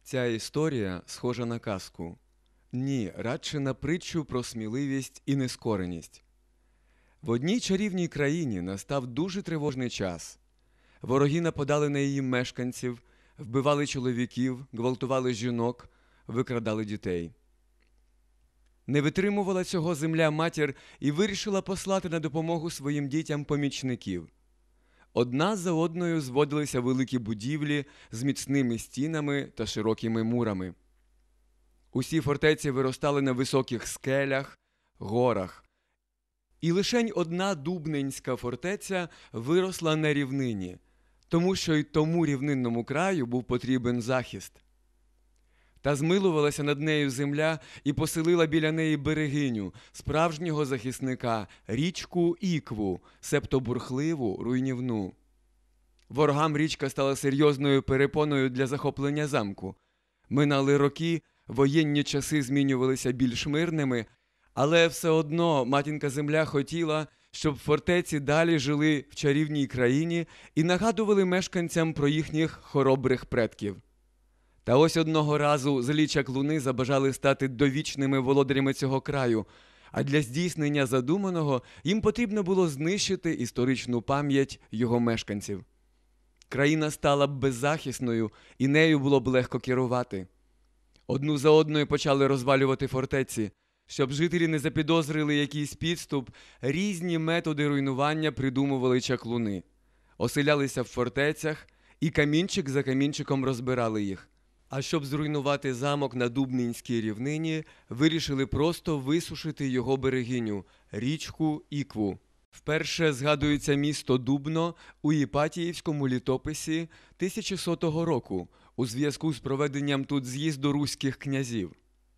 Ця історія схожа на казку. Ні, радше на притчу про сміливість і нескореність. В одній чарівній країні настав дуже тривожний час. Вороги нападали на її мешканців, вбивали чоловіків, гвалтували жінок, викрадали дітей. Не витримувала цього земля-матір і вирішила послати на допомогу своїм дітям помічників. Одна за одною зводилися великі будівлі з міцними стінами та широкими мурами. Усі фортеці виростали на високих скелях, горах. І лишень одна Дубненська фортеця виросла на рівнині, тому що й тому рівнинному краю був потрібен захист. Та змилувалася над нею земля і поселила біля неї берегиню, справжнього захисника, річку Ікву, себто бурхливу, руйнівну. Ворогам річка стала серйозною перепоною для захоплення замку. Минали роки, воєнні часи змінювалися більш мирними, але все одно матінка земля хотіла, щоб фортеці далі жили в чарівній країні і нагадували мешканцям про їхніх хоробрих предків. Та ось одного разу злі чаклуни забажали стати довічними володарями цього краю, а для здійснення задуманого їм потрібно було знищити історичну пам'ять його мешканців. Країна стала б беззахисною, і нею було б легко керувати. Одну за одною почали розвалювати фортеці. Щоб жителі не запідозрили якийсь підступ, різні методи руйнування придумували чаклуни. Оселялися в фортецях і камінчик за камінчиком розбирали їх. А щоб зруйнувати замок на Дубненській рівнині, вирішили просто висушити його берегиню – річку Ікву. Вперше згадується місто Дубно у Іпатіївському літописі 1100 року у зв'язку з проведенням тут з'їзду руських князів.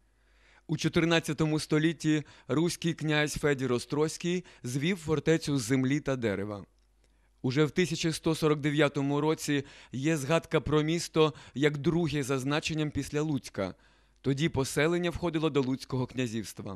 У 14 столітті руський князь Федір Острозький звів фортецю з землі та дерева. Уже в 1149 році є згадка про місто як друге за значенням після Луцька. Тоді поселення входило до Луцького князівства.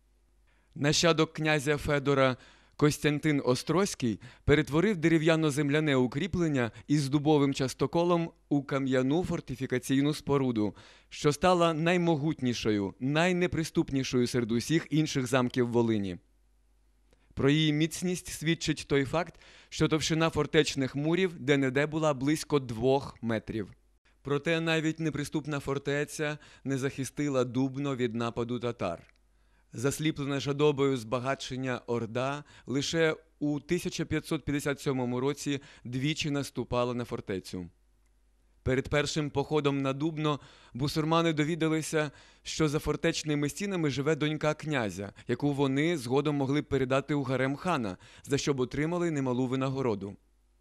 Нащадок князя Федора Костянтин Острозький перетворив дерев'яно-земляне укріплення із дубовим частоколом у кам'яну фортифікаційну споруду, що стала наймогутнішою, найнеприступнішою серед усіх інших замків Волині. Про її міцність свідчить той факт, що товщина фортечних мурів де-не-де була близько 2 метрів. Проте навіть неприступна фортеця не захистила Дубно від нападу татар. Засліплена жадобою збагачення Орда лише у 1557 році двічі наступала на фортецю. Перед першим походом на Дубно бусурмани довідалися, що за фортечними стінами живе донька князя, яку вони згодом могли б передати у гарем хана, за що б отримали немалу винагороду.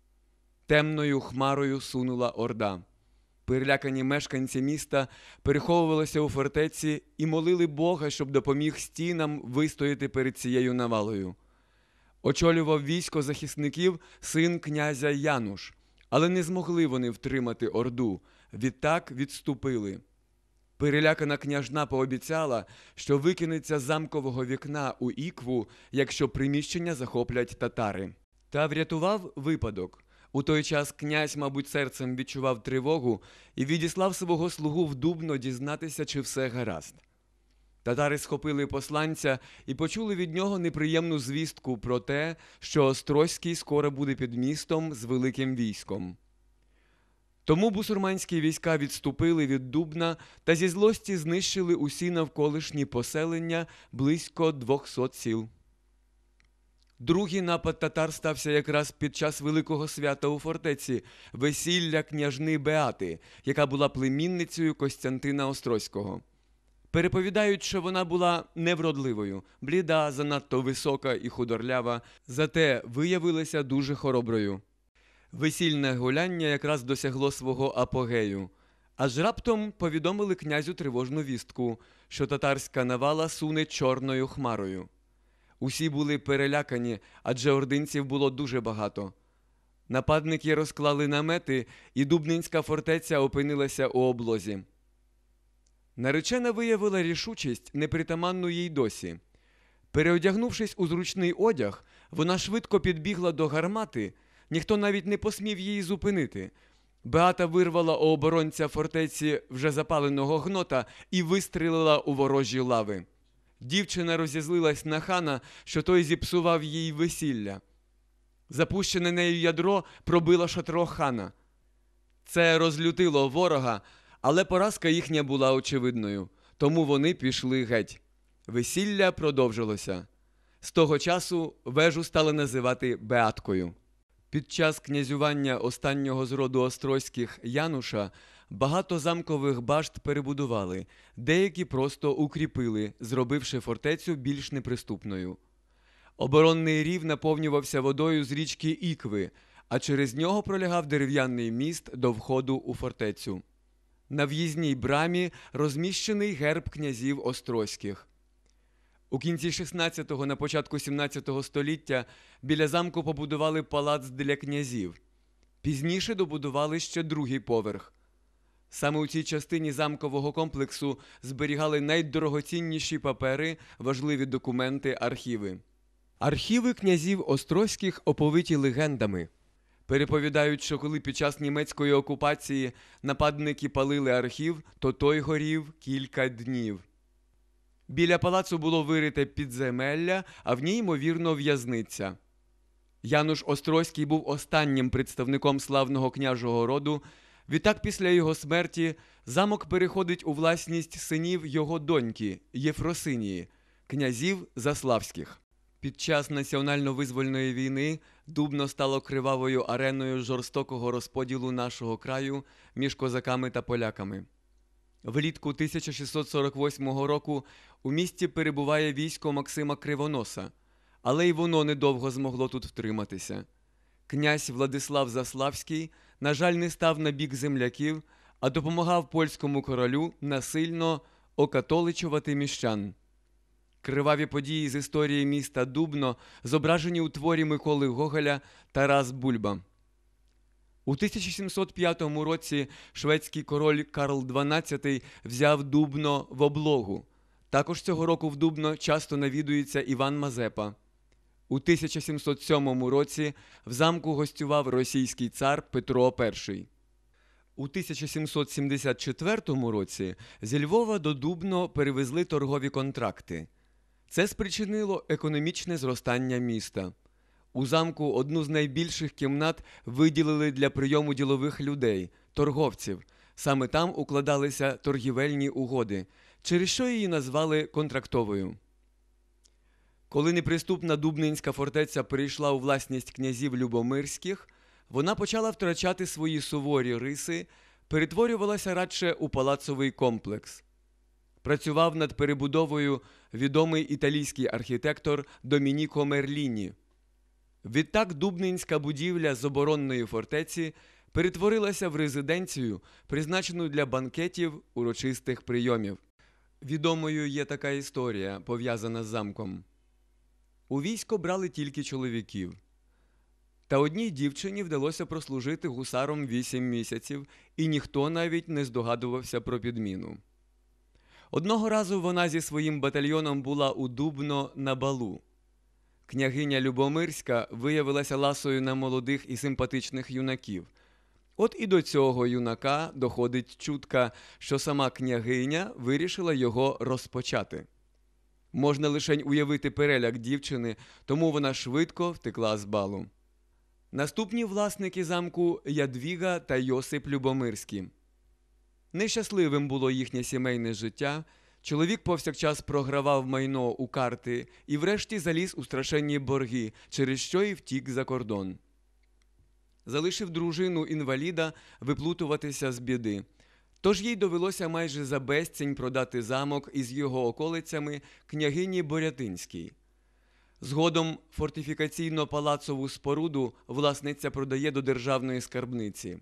Темною хмарою сунула Орда. Перелякані мешканці міста переховувалися у фортеці і молили Бога, щоб допоміг стінам вистояти перед цією навалою. Очолював військо захисників син князя Януш, але не змогли вони втримати Орду, відтак відступили. Перелякана княжна пообіцяла, що викинеться з замкового вікна у Ікву, якщо приміщення захоплять татари. Та врятував випадок. У той час князь, мабуть, серцем відчував тривогу і відіслав свого слугу в Дубно дізнатися, чи все гаразд. Татари схопили посланця і почули від нього неприємну звістку про те, що Острозький скоро буде під містом з великим військом. Тому бусурманські війська відступили від Дубна та зі злості знищили усі навколишні поселення близько 200 сіл. Другий напад татар стався якраз під час великого свята у фортеці – весілля княжни Беати, яка була племінницею Костянтина Острозького. Переповідають, що вона була невродливою, бліда, занадто висока і худорлява, зате виявилася дуже хороброю. Весільне гуляння якраз досягло свого апогею. Аж раптом повідомили князю тривожну вістку, що татарська навала суне чорною хмарою. Усі були перелякані, адже ординців було дуже багато. Нападники розклали намети, і Дубненська фортеця опинилася у облозі. Наречена виявила рішучість, непритаманну їй досі. Переодягнувшись у зручний одяг, вона швидко підбігла до гармати, ніхто навіть не посмів її зупинити, Беата вирвала у оборонця фортеці вже запаленого гнота і вистрілила у ворожі лави. Дівчина розізлилась на хана, що той зіпсував їй весілля. Запущене нею ядро пробило шатро хана. Це розлютило ворога, але поразка їхня була очевидною, тому вони пішли геть. Весілля продовжилося. З того часу вежу стали називати Беаткою. Під час князювання останнього з роду острозьких Януша багато замкових башт перебудували, деякі просто укріпили, зробивши фортецю більш неприступною. Оборонний рів наповнювався водою з річки Ікви, а через нього пролягав дерев'яний міст до входу у фортецю. На в'їзній брамі розміщений герб князів острозьких. У кінці 16-го, на початку 17-го століття біля замку побудували палац для князів. Пізніше добудували ще другий поверх. Саме у цій частині замкового комплексу зберігали найдорогоцінніші папери, важливі документи, архіви. Архіви князів острозьких оповиті легендами. Переповідають, що коли під час німецької окупації нападники палили архів, то той горів кілька днів. Біля палацу було вирите підземелля, а в ній, ймовірно, в'язниця. Януш Острозький був останнім представником славного княжого роду. Відтак, після його смерті, замок переходить у власність синів його доньки Єфросинії, князів Заславських. Під час національно-визвольної війни Дубно стало кривавою ареною жорстокого розподілу нашого краю між козаками та поляками. Влітку 1648 року у місті перебуває військо Максима Кривоноса, але й воно недовго змогло тут втриматися. Князь Владислав Заславський, на жаль, не став на бік земляків, а допомагав польському королю насильно окатоличувати міщан. Криваві події з історії міста Дубно зображені у творі Миколи Гоголя «Тарас Бульба». У 1705 році шведський король Карл XII взяв Дубно в облогу. Також цього року в Дубно часто навідується Іван Мазепа. У 1707 році в замку гостював російський цар Петро І. У 1774 році зі Львова до Дубно перевезли торгові контракти. Це спричинило економічне зростання міста. У замку одну з найбільших кімнат виділили для прийому ділових людей, торговців. Саме там укладалися торгівельні угоди, через що її назвали контрактовою. Коли неприступна Дубнинська фортеця перейшла у власність князів Любомирських, вона почала втрачати свої суворі риси, перетворювалася радше у палацовий комплекс. Працював над перебудовою відомий італійський архітектор Домініко Мерліні. Відтак Дубнинська будівля з оборонної фортеці перетворилася в резиденцію, призначену для банкетів, урочистих прийомів. Відомою є така історія, пов'язана з замком. У військо брали тільки чоловіків. Та одній дівчині вдалося прослужити гусаром 8 місяців, і ніхто навіть не здогадувався про підміну. Одного разу вона зі своїм батальйоном була у Дубно на балу. Княгиня Любомирська виявилася ласою на молодих і симпатичних юнаків. От і до цього юнака доходить чутка, що сама княгиня вирішила його розпочати. Можна лишень уявити переляк дівчини, тому вона швидко втекла з балу. Наступні власники замку – Ядвіга та Йосип Любомирські. Нещасливим було їхнє сімейне життя, чоловік повсякчас програвав майно у карти і врешті заліз у страшенні борги, через що і втік за кордон. Залишив дружину-інваліда виплутуватися з біди. Тож їй довелося майже за безцінь продати замок із його околицями княгині Борятинській. Згодом фортифікаційно-палацову споруду власниця продає до державної скарбниці.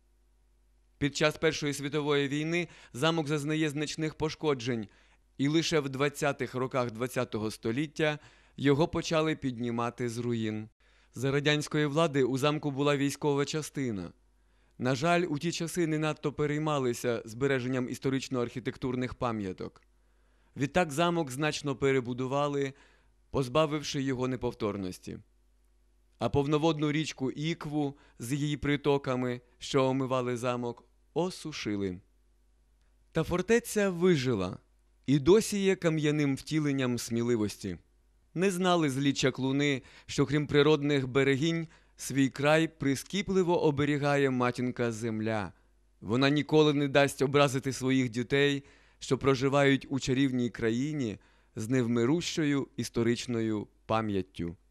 Під час Першої світової війни замок зазнає значних пошкоджень, і лише в 20-х роках ХХ століття його почали піднімати з руїн. За радянської влади у замку була військова частина. На жаль, у ті часи не надто переймалися збереженням історично-архітектурних пам'яток. Відтак замок значно перебудували, позбавивши його неповторності. а повноводну річку Ікву з її притоками, що омивали замок, осушили. Та фортеця вижила і досі є кам'яним втіленням сміливості. Не знали злі чаклуни, що крім природних берегінь, свій край прискіпливо оберігає матінка земля. Вона ніколи не дасть образити своїх дітей, що проживають у чарівній країні з невмирущою історичною пам'яттю.